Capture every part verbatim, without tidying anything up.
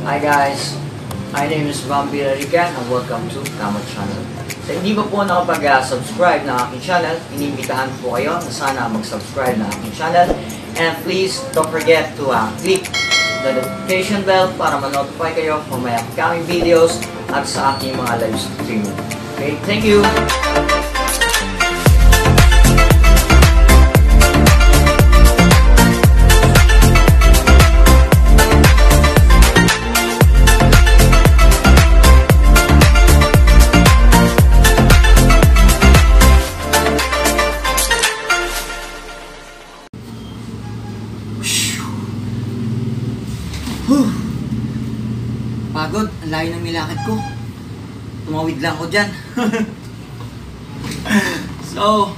Hi guys, my name is Vampira Rican and welcome to Kamo Channel. Sa hindi pa po nakapag-subscribe na aking channel, inimbitahan po kayo na sana mag-subscribe na aking channel. And please don't forget to uh, click the notification bell para ma-notify kayo kung may upcoming videos at sa aking mga live streaming. Okay, thank you! Pagod, ang layo ng nilakad ko. Tumawid lang ako dyan. So,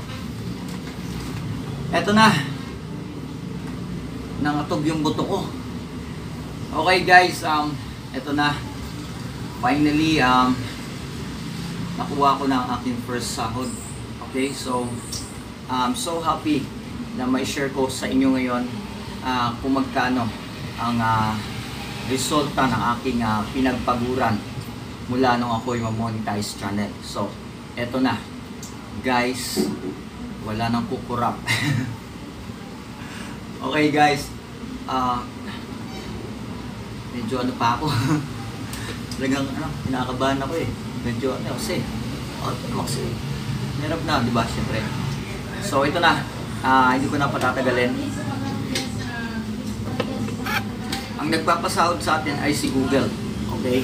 eto na. Nangatog yung buto ko. Okay guys, um, eto na. Finally, um, nakuha ko na ang aking first sahod. Okay, so, I'm so happy na may share ko sa inyo ngayon uh, kung magkano ang uh, resulta ng aking uh, pinagpaguran mula nung ako'y ma-monetize channel. So, eto na. Guys, wala nang kukurap. Okay guys, uh, medyo ano pa ako. Talagang ano, kinakabahan ako eh. Medyo ano kasi, oh, kasi hirap na, di ba? Siyempre. So, ito na. Uh, hindi ko na patatagalin. Ang nagpapasahod sa atin ay si Google. Okay?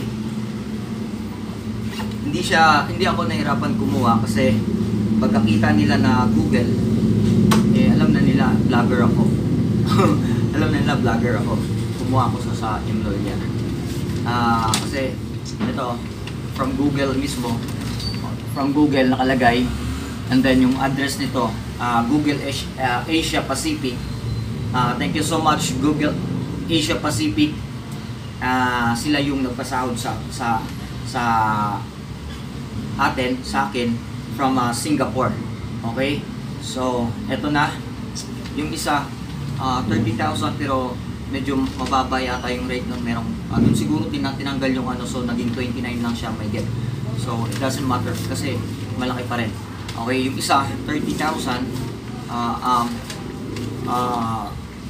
Hindi siya, hindi ako nahirapan kumuha kasi pagkakita nila na Google, eh alam na nila vlogger ako. Alam na nila vlogger ako. Kumuha ako sa, sa email niya. Ah, uh, kasi ito from Google mismo, from Google nakalagay, and then yung address nito, uh, Google Asia, uh, Asia Pacific. Uh, thank you so much Google Asia Pacific. Uh, sila yung nagpasahod sa sa sa atin, sa akin from uh, Singapore. Okay? So, eto na. Yung isa uh, thirty thousand pero medyo mababa yata yung rate nun. Merong ano uh, siguro tinang tinanggal yung ano, so naging twenty-nine lang siya may get. So, it doesn't matter kasi malaki pa rin. Okay, yung isa thirty thousand uh, um uh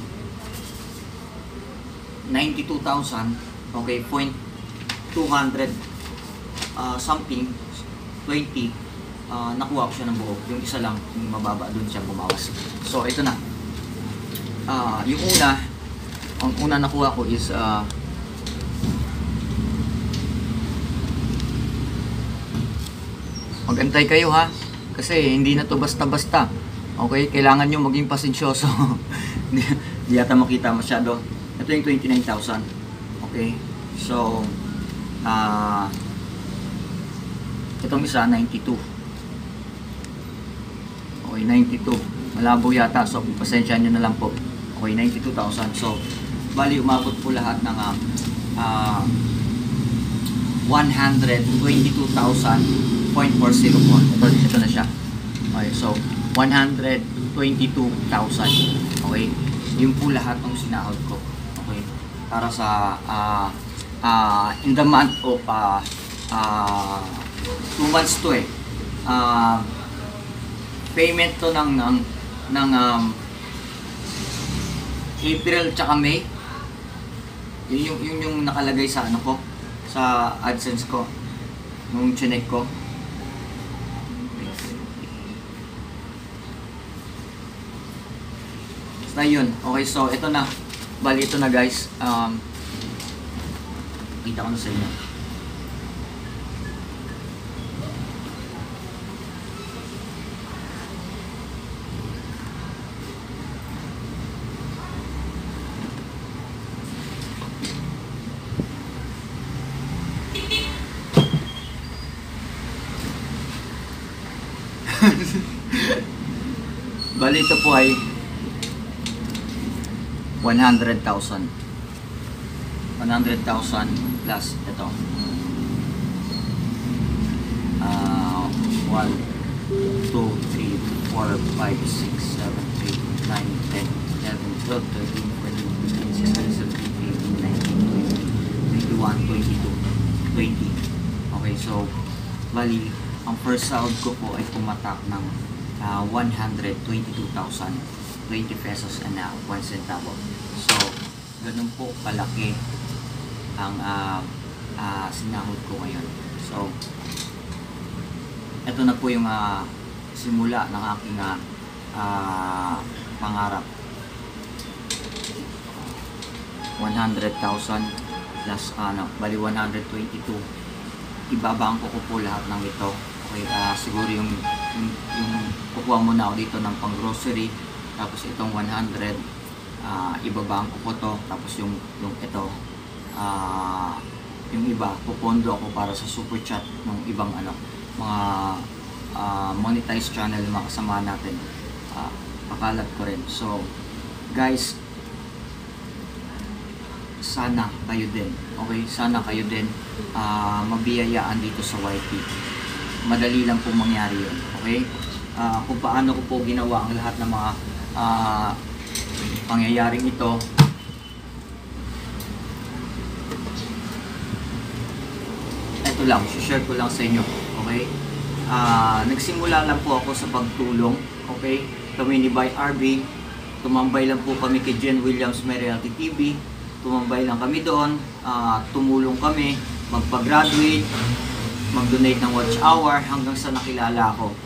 ninety-two thousand, okay, point two hundred uh, something, twenty, uh, nakuha ko siya ng buo. Yung isa lang, yung mababa, dun siya bumawas. So, ito na. Uh, yung una, ang una nakuha ko is, uh, magantay kayo ha, kasi hindi na to basta-basta. Okay, kailangan nyo maging pasensyoso. Hindi yata makita masyado. Ito yung twenty-nine thousand. Okay. So, uh, itong isa, ninety-two. Okay, ninety-two. Malabo yata. So, pasensya nyo na lang po. Okay, ninety-two thousand. So, bali, umabot po lahat ng uh, uh, one hundred twenty-two thousand point four zero four. Ito, ito na siya. Okay, so, one hundred twenty-two thousand. Okay. Yung po lahat ng sinahod ko. Okay, para sa uh, uh, in the month of uh, uh, two months to eh uh, payment to ng ng, ng um, April tsaka May. Yun yung, yung, yung nakalagay sa ano ko, sa AdSense ko nung chinek ko. Basta yun. Okay, so ito na. Bali, ito na guys. Um, kita ko na sa inyo. Bali, ito po ay one hundred thousand. one hundred thousand plus ito. Uh, one, two, three, four, five, six, seven, eight, nine, ten, eleven, twelve, thirteen, fourteen, fifteen, sixteen, seventeen, eighteen, nineteen, twenty, twenty-one, one twenty-two twenty. Okay, so bali ang first sahod ko po ay pumatak ng uh, one hundred twenty-two thousand twenty pesos and uh, one centavo. So ganun po kalaki ang uh, uh, sinahod ko ngayon. So ito na po yung uh, simula ng aking uh, uh, pangarap. one hundred thousand plus ano, bali one hundred twenty-two. Ibabangko ko po lahat ng ito. Okay, uh, siguro yung, yung, yung kukuha muna ako dito ng pang grocery, tapos itong one hundred, uh, ibabangko ko to, tapos yung, yung ito, uh, yung iba, pupondo ako para sa super chat ng ibang ano, mga uh, monetized channel, mga kasama natin. Uh, pakalat ko rin. So, guys, sana kayo din, okay? Sana kayo din uh, mabiyayaan dito sa Y T. Madali lang po mangyari yun, okay? Uh, kung paano ko po ginawa ang lahat ng mga uh, pangyayaring ito. Ito lang, share ko lang sa inyo, okay? Uh, nagsimula lang po ako sa pagtulong, okay? Kami ni By R B, tumambay lang po kami kay Jen Williams May Reality T V. Tumambay lang kami doon, uh, tumulong kami, magpa-graduate, mag-donate ng watch hour hanggang sa nakilala ako.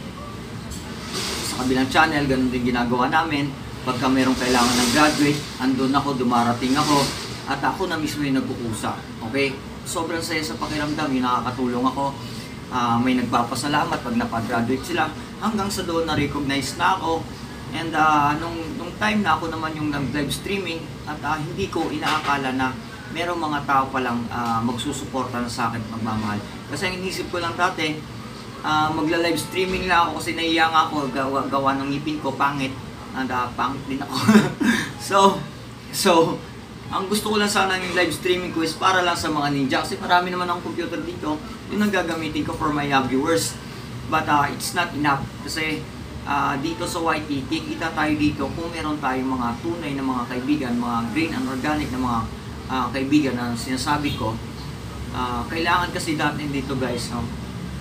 Sa kabilang channel, ganun din ginagawa namin. Pagka mayroong kailangan ng graduate, andun ako, dumarating ako, at ako na mismo yung nag-uusap. Okay? Sobrang saya sa pakiramdam, yung nakakatulong ako. Uh, may nagpapasalamat pag napagraduate sila, hanggang sa doon na-recognize na ako. And uh, nung, nung time na ako naman yung nag-live streaming at uh, hindi ko inaakala na merong mga tao palang uh, magsusuporta na sa akin magmamahal. Kasi ang inisip ko lang dati, uh, magla-live streaming lang ako kasi naiya nga ako, gawa, gawa ng ngipin ko, pangit. And uh, pangit din ako. so, so, ang gusto ko lang sana yung live streaming ko is para lang sa mga ninja. Kasi marami naman akong computer dito, yun ang gagamitin ko for my uh, viewers. But uh, it's not enough kasi Uh, dito sa Y T, kikita tayo dito kung meron tayong mga tunay na mga kaibigan, mga green and organic na mga uh, kaibigan na sinasabi ko. Uh, kailangan kasi natin dito guys, no?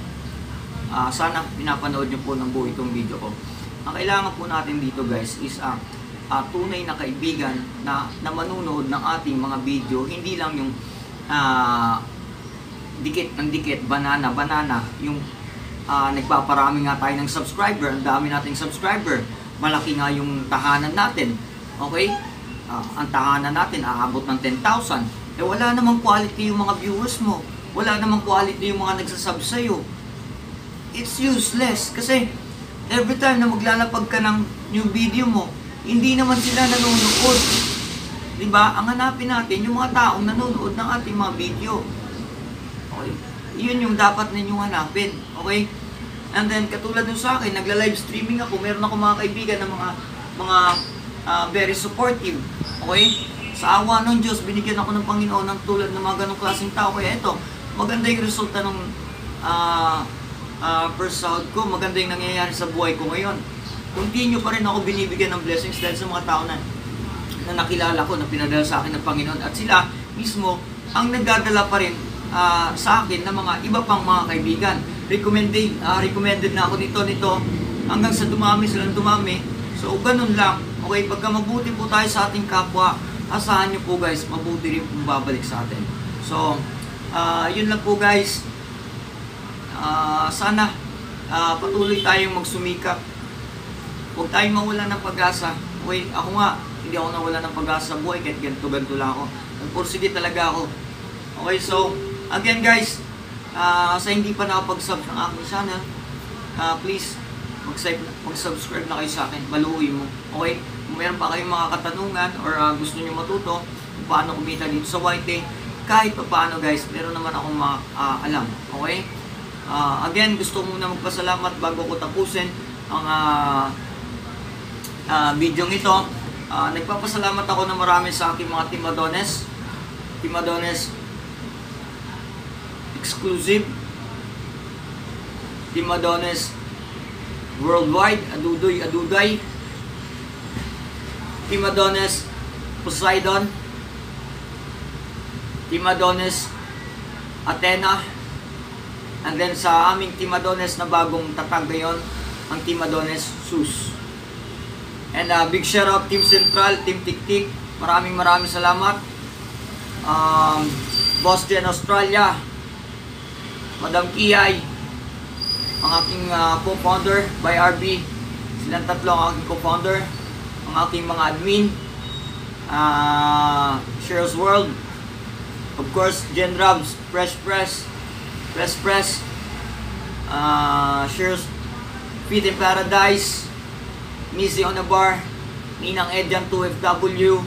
uh, sana pinapanood nyo po ng buo itong video ko. Ang kailangan po natin dito guys is uh, uh, tunay na kaibigan na, na manunood ng ating mga video, hindi lang yung uh, dikit ng dikit, banana, banana, yung Uh, nagpaparami nga tayo ng subscriber, ang dami nating subscriber, malaki nga yung tahanan natin, okay? Uh, ang tahanan natin aabot ng ten thousand, eh wala namang quality yung mga viewers mo, wala namang quality yung mga nagsasub sa'yo. It's useless, kasi every time na maglalapag ka ng new video mo, hindi naman sila nanonood, diba? Ang hanapin natin yung mga taong nanonood ng ating mga video, okay? Yun yung dapat ninyong hanapin, okay? And then, katulad nung sa akin, nagla-live streaming ako, meron ako mga kaibigan ng mga mga uh, very supportive, okay? Sa awa ng Diyos, binigyan ako ng Panginoon ng tulad ng mga ganong klaseng tao. Kaya ito, maganda yung resulta ng uh, uh, first sahod ko, maganda yung nangyayari sa buhay ko ngayon. Continue pa rin ako binibigyan ng blessings dahil sa mga tao na, na nakilala ko, na pinadala sa akin ng Panginoon. At sila mismo, ang nagdadala pa rin Uh, sa akin ng mga iba pang mga kaibigan. Recommended, uh, recommended na ako nito, nito, hanggang sa dumami silang dumami. So, ganun lang. Okay, pagka mabuti po tayo sa ating kapwa, asahan nyo po guys, mabuti rin po babalik sa atin. So, uh, yun lang po guys. Uh, sana uh, patuloy tayong magsumikap. Huwag tayong mawala ng pag-asa. Okay, ako nga, hindi ako nawala ng pag-asa sa buhay, kahit ganito-ganito lang ako. Nagpursige talaga ako. Okay, so, again guys, uh, sa hindi pa nakapag-sub ng aking channel, uh, please, mag-subscribe na kayo sa akin, maluoy mo. Okay? Kung meron pa kayong mga katanungan or uh, gusto nyo matuto kung paano kumita dito sa Y T, kahit pa paano guys, meron naman akong ma uh, alam. Okay? Uh, again, gusto ko muna magpasalamat bago ko tapusin ang uh, uh, video ito. Uh, nagpapasalamat ako na marami sa aking mga Timadones. Timadones Exclusive, Timadones Worldwide, Adudoy, Aduday, Timadones Poseidon, Timadones Athena. And then sa aming Team Adones na bagong tatag ngayon, ang Team Adones Sus. And uh, big shout out Team Central, Team Tiktik. Maraming maraming salamat. Um, Boss Jen Australia, Madam Kiay, ang aking uh, co-founder by R B. Silang tatlo ang aking co-founder. Ang aking mga admin, uh, Cheryl's World, of course, Jen Rabs, Fresh Press, Fresh Press, uh, Cheryl's Feet in Paradise, Missy on the Bar, Ninang Edjan two F W,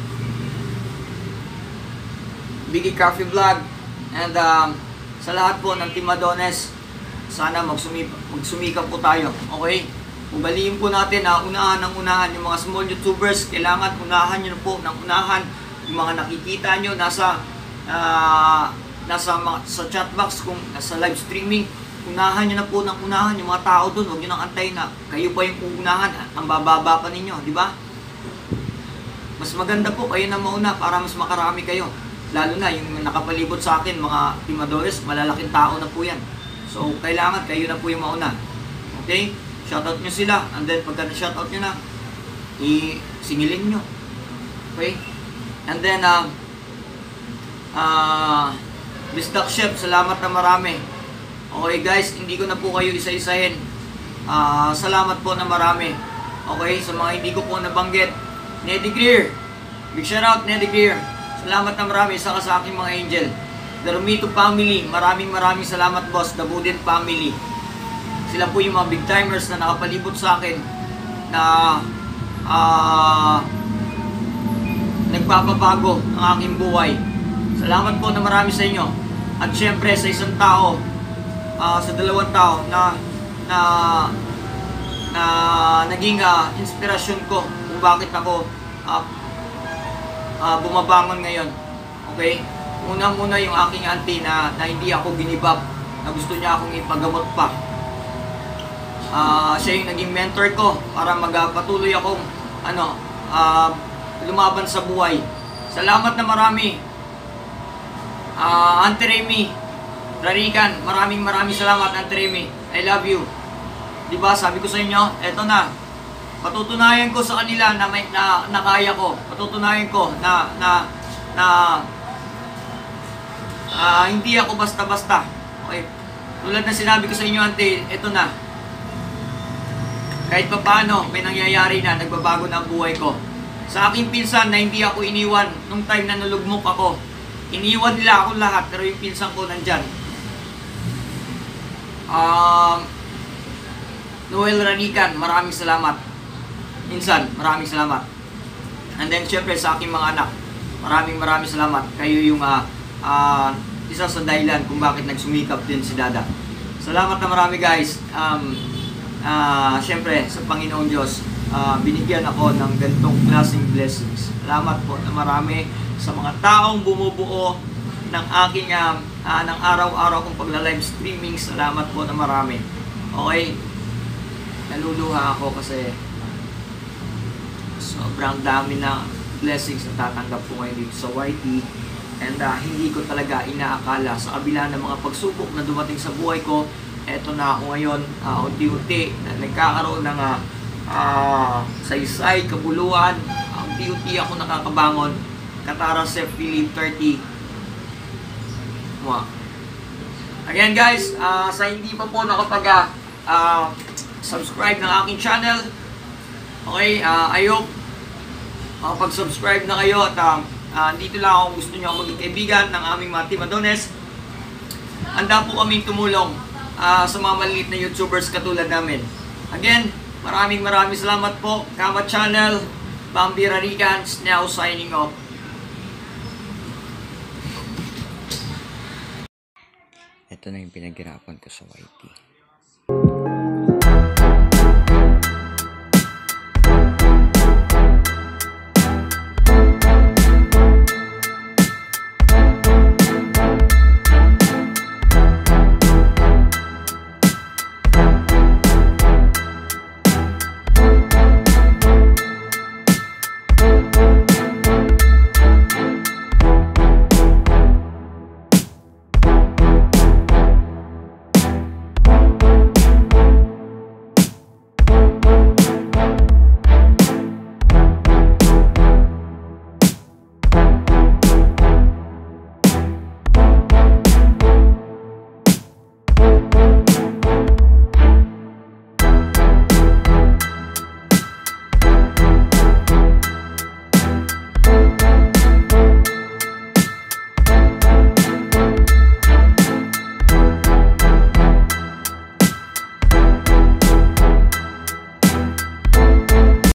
Biggie Coffee Vlog, and um, sa lahat po ng Team Adones, sana magsumikap, magsumikap po tayo, okay? Ugaliin po natin na unahan ng unahan yung mga small YouTubers. Kailangan unahan nyo po ng unahan yung mga nakikita nyo nasa uh, nasa mga, sa chat box, kung nasa live streaming. Unahan nyo na po ng unahan yung mga tao doon. Huwag nyo nang antayin na kayo pa yung uunahan, ang bababa pa ninyo, di ba? Mas maganda po kayo na mauna para mas makarami kayo. Lalo na yung nakapalibot sa akin, mga Team Adones, malalaking tao na po yan. So kailangan kayo na po yung mauna, okay? Shoutout nyo sila, and then pagka na-shoutout nyo na, i-singilin nyo. Okay? And then, uh, uh, Bisdak Chef, salamat na marami. Okay guys, hindi ko na po kayo isa-isahin. Uh, salamat po na marami. Okay, sa mga hindi ko po nabanggit. Neddy Greer, big shoutout Neddy Greer. Salamat na marami, isa ka sa aking mga angel. The Romito family, maraming maraming salamat boss. The Budin family. Sila po yung mga big timers na nakapalibot sa akin na uh, nagpapabago ang aking buhay. Salamat po na marami sa inyo. At syempre sa isang tao, uh, sa dalawang tao na na na naging uh, inspirasyon ko kung bakit ako uh, uh, bumabangon ngayon. Okay? Una-muna yung aking auntie na, na hindi ako ginibab, na gusto niya akong ipagamot pa. Uh, siya yung naging mentor ko para magpatuloy akong ano, uh, lumaban sa buhay. Salamat na marami. Uh, Auntie Remy, Rarikan, maraming maraming salamat Auntie Remy. I love you. Diba sabi ko sa inyo, eto na. Patutunayan ko sa kanila na may na, na kaya ko. Patutunayan ko na na na uh, hindi ako basta-basta. Okay. Tulad na sinabi ko sa inyo Auntie, eto na. Kahit pa paano, may nangyayari na, nagbabago na ang buhay ko. Sa aking pinsan na hindi ako iniwan nung time na nalugmok ako. Iniwan nila ako lahat, pero yung pinsan ko nandyan. Um, Noel Ranican, maraming salamat. Pinsan, maraming salamat. And then, syempre, sa aking mga anak, maraming maraming salamat. Kayo yung uh, uh, isa sa dahilan kung bakit nagsumikap din si Dada. Salamat na marami guys. Um, Uh, Siyempre, sa Panginoon Diyos, uh, binigyan ako ng ganitong klaseng blessings. Salamat po na marami sa mga taong bumubuo ng aking uh, uh, ng araw-araw kong pagla-live streaming. Salamat po na marami. Okay? Naluluha ako kasi sobrang dami na blessings na tatanggap ko ngayon dito sa Y T. And uh, hindi ko talaga inaakala sa kabila ng mga pagsubok na dumating sa buhay ko. Eto na ako ngayon, uh, unti-unti, na nagkakaroon ng uh, uh, saysay, kabuluhan. Uh, unti-unti ako nakakabangon. Katara Sef Philip thirty. Wow. Again guys, uh, sa hindi pa po nakapag uh, subscribe ng aking channel, okay, uh, I hope makapag-subscribe na kayo at uh, uh, dito lang ako gusto nyo maging kaibigan ng aming mga Team Adones. Handa po kaming tumulong Uh, sa mga maliit na YouTubers katulad namin. Again, maraming maraming salamat po. Kama Channel, Bambi Rarican, now signing off. Ito na yung pinaghirapan ko sa Y T.